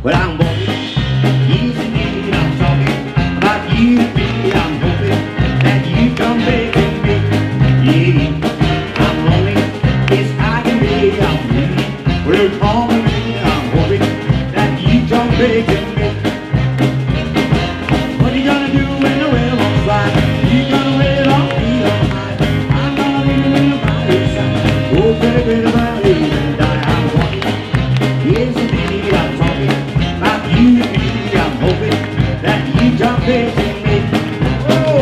But I'm walking, easy indeed, I'm talking about you, baby. I'm hoping that you come back to me. Yeah, I'm lonely, yes I can be, I'm bleeding. Well, you're calling me, I'm hoping that you come back to me. What you gonna do when the railroad's right? You gonna wait on me all night? I'm gonna be by your side. Oh, pretty, pretty, pretty, and I'm walking. Yes, indeed, I'm talking about you and me. I'm hoping that you jump back to me. Oh!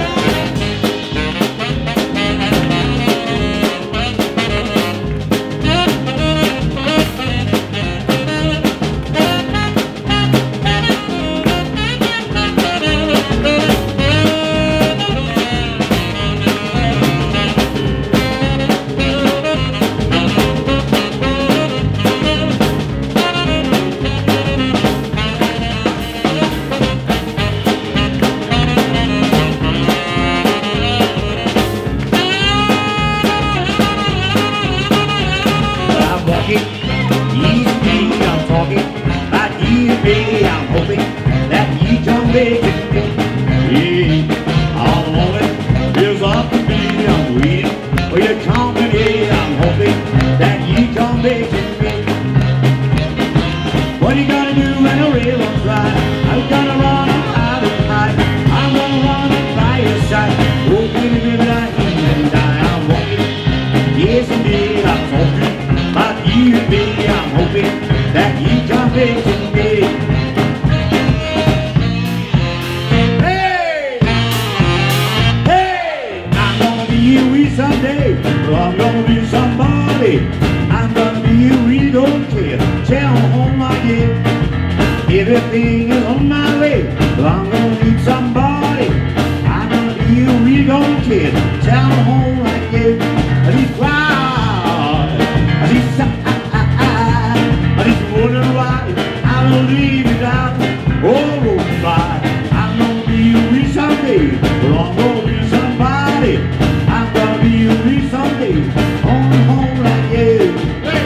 Easy, I'm talking about you, baby. I'm hoping that you come back to me. Yeah, all the moment is up to me. I'm waiting for your company. I'm hoping that you come back to me. What you gonna do when the railroad's right? I'm gonna run out of time. I'm gonna run by your side. Oh, baby, baby, I and I'm walking. Yes, indeed, I'm talking about you and me. I'm hoping that you come back to me. Hey, hey, I'm gonna be with someday. Well, I'm gonna be somebody. I'm gonna be really don't care. Tell home I get. Everything is on my way. Well, I'm gonna need somebody. I'm gonna be really don't care. Tell home I get. I need pride. I need something. I'm gonna leave it out. Oh my, I'm gonna be with someday. Well, I'm gonna be somebody. I'm gonna be with someday. Home like you. Hey.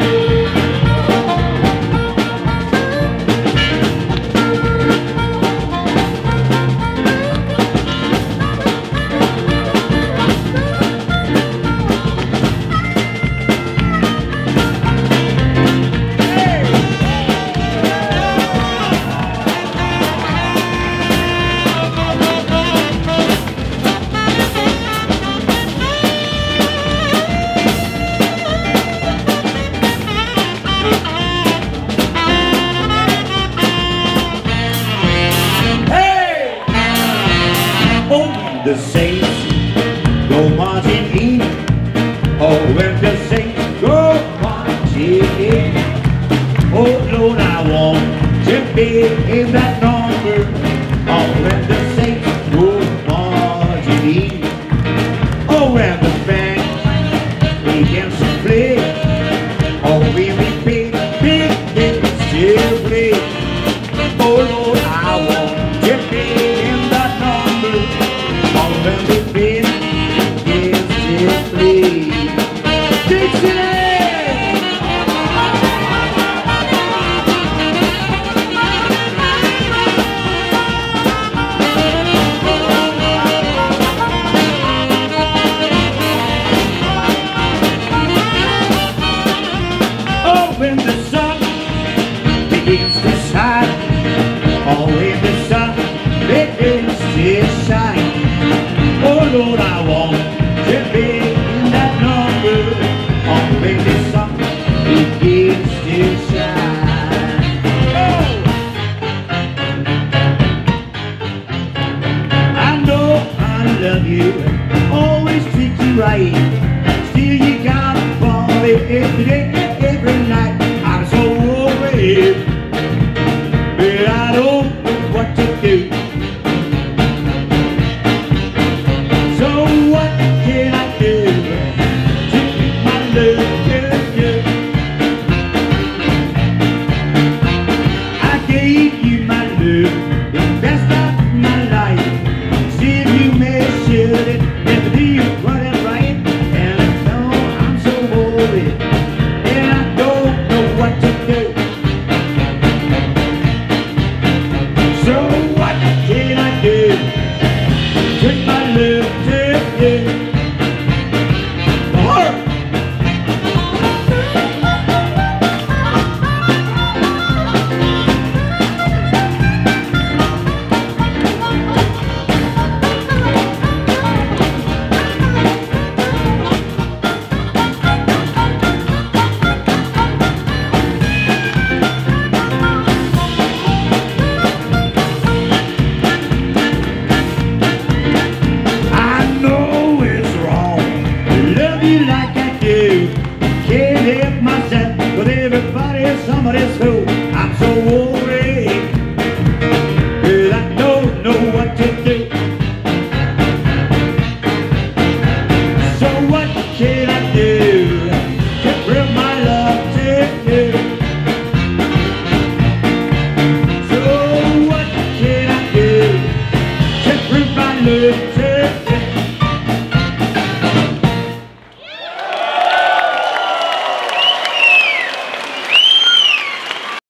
The saints go marching in. Oh, when the saints go marching in. Oh, Lord, I want to be in that number. Oh, when the saints go marching in. Oh, when the band begins to play. Oh, when the big begins to play. Oh, Lord, I want to be in that number. When the band begins to play. Dixieland! Oh, when the sun begins to shine. Oh, when the sun begins to shine. Oh Lord, I want to be in that number. Oh, when the sun begins to shine. Oh! I know I love you, always treat you right.